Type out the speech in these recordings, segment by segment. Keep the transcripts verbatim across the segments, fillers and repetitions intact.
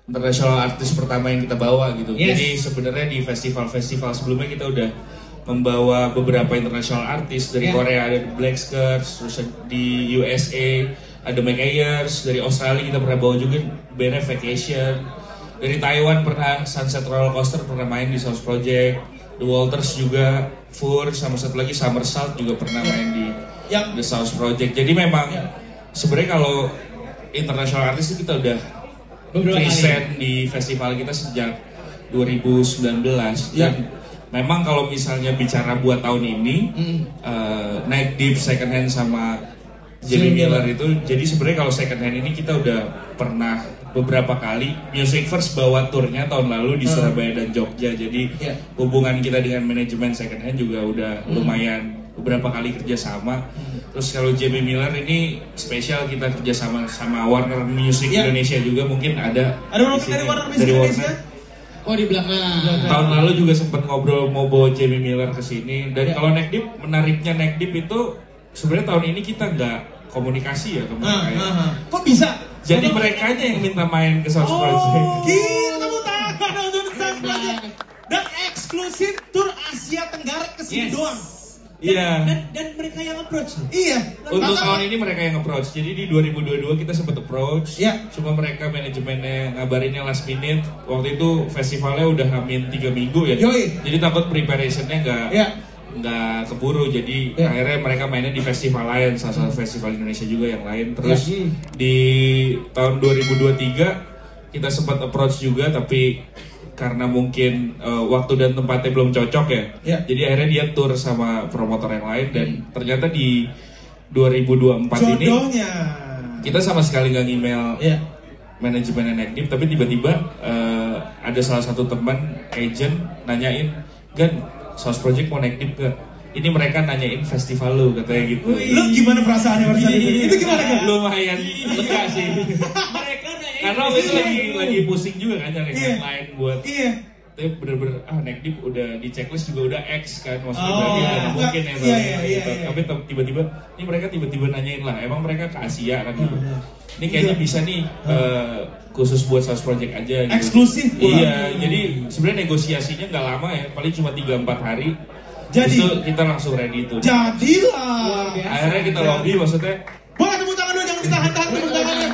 international artis pertama yang kita bawa gitu. Yes. Jadi sebenarnya di festival-festival sebelumnya kita udah membawa beberapa international artis dari Yeah. Korea ada The Black Skirts, terus di U S A ada Mike Ayers, dari Australia kita pernah bawa juga bandnya Vacation, dari Taiwan pernah Sunset Roller Coaster pernah main di South Project, The Walters juga, Fur, sama satu lagi Somersault juga pernah Yeah. main di Yang The South Project. Jadi memang Yeah. sebenarnya kalau international artis itu kita udah beberapa present di festival kita sejak dua ribu sembilan belas Ya. dan memang kalau misalnya bicara buat tahun ini Mm. uh, Night Deep Second Hand sama Jamie Miller itu, jadi sebenarnya kalau Second Hand ini kita udah pernah beberapa kali Music First bawa turnya tahun lalu di Hmm. Surabaya dan Jogja, jadi Ya. hubungan kita dengan manajemen Second Hand juga udah Hmm. lumayan beberapa kali kerjasama. Terus kalau Jamie Miller ini spesial kita kerjasama sama Warner Music Ya. Indonesia juga, mungkin ada Ada orang di sini. dari Warner Music Dari Indonesia? Oh di belakang. Tahun lalu juga sempat ngobrol mau bawa Jamie Miller ke sini. Dan Ya. kalau Neck Deep, menariknya Neck Deep itu sebenarnya tahun ini kita nggak komunikasi ya ke mereka. Ah, ya. ah, ah. Kok bisa? Jadi Kok- mereka aja yang minta main ke South Oh, Project. gila tepuk tangan untuk South Project. Dan eksklusif tur Asia Tenggara ke sini Yes. doang. Iya. Dan, dan mereka yang approach. Iya. Untuk Maka- tahun ini mereka yang approach. Jadi di dua ribu dua puluh dua kita sempat approach. Ya. Cuma mereka manajemennya ngabarinnya last minute. Waktu itu festivalnya udah hamin tiga minggu ya. Yoi. Jadi takut preparationnya nggak Ya. nggak keburu. Jadi Ya. akhirnya mereka mainnya di festival lain, salah satu festival Indonesia juga yang lain. Terus Ya. di tahun dua ribu dua puluh tiga kita sempat approach juga, tapi karena mungkin uh, waktu dan tempatnya belum cocok ya. Ya. Jadi akhirnya dia tour sama promotor yang lain dan ternyata di dua ribu dua puluh empat ini Jodohnya. kita sama sekali nggak email Ya. manajemen Neck Deep, tapi tiba-tiba uh, ada salah satu teman agent nanyain, "Gan, South Project mau Neck Deep gak?" Ini mereka nanyain festival lu katanya gitu. Lu gimana perasaannya pada saat itu? Itu gimana kan? Lumayan lega sih. Mereka nanya Karena waktu itu lagi lagi pusing juga kan cari Iya. lain buat. Iya. Tapi bener-bener ah Neck Deep udah di checklist juga udah X kan, maksudnya Oh, berarti iya. nggak mungkin ya Iya, tahun iya, ini iya, gitu. iya. Tapi te- tiba-tiba ini mereka tiba-tiba nanyain lah, emang mereka ke Asia kan gitu. iya. Ini kayaknya Iya. bisa nih eh, khusus buat South Project aja gitu. Eksklusif pula. Iya, jadi sebenarnya negosiasinya nggak lama ya, paling cuma tiga empat hari. Jadi- Terus itu kita langsung ready tuh. Jadilah. Luar biasa. Akhirnya kita lobby, maksudnya Boleh tepuk tangan dulu, jangan ditahan-tahan tepuk tangannya.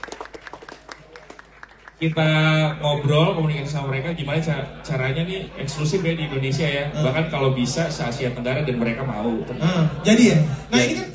kita ngobrol komunikasi sama mereka gimana ca- caranya nih eksklusif ya di Indonesia ya, Hmm. bahkan kalau bisa se Asia Tenggara dan mereka mau. Ah, jadi ya. Nah, ini kan